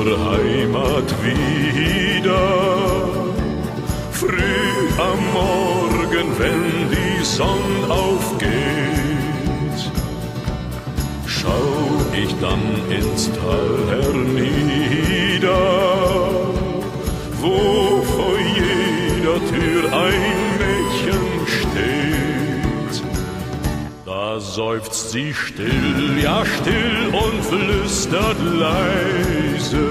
zur Heimat wieder. Früh am Morgen, wenn die Sonne aufgeht, schau ich dann ins Tal hernieder, wo vor jeder Tür ein Mädchen steht. Da seufzt sie still, ja still und flüstert leise: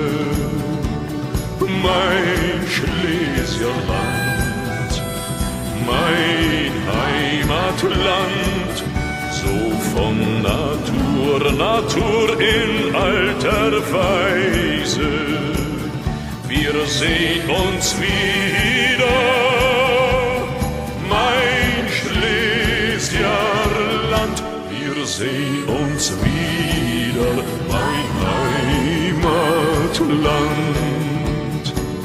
Mein Schlesierland, mein Heimatland, so von Natur in alter Weise. Wir sehen uns wieder, mein Schlesierland, wir sehen uns wieder, mein Heimatland.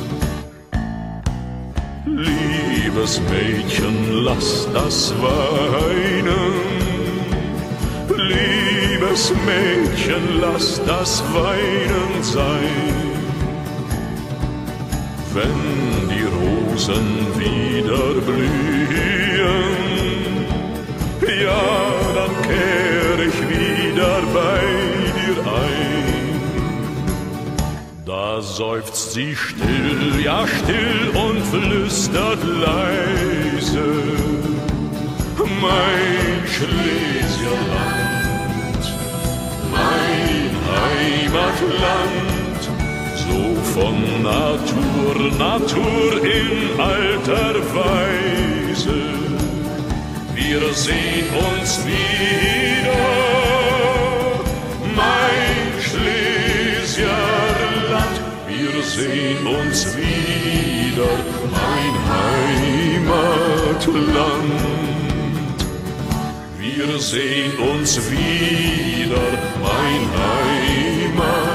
Liebes Mädchen, lass das weinen. Liebes Mädchen, lass das Weinen sein. Wenn die Rosen wieder blühen, ja, dann kehr ich wieder bei dir ein. Da seufzt sie still, ja still und flüstert leise: Mein Schlesierland, mein Heimatland, so von Natur in alter Weise. Wir sehen uns wieder, mein Schlesierland, wir sehen uns wieder, mein Heimatland. Wir sehen uns wieder, mein Heimatland.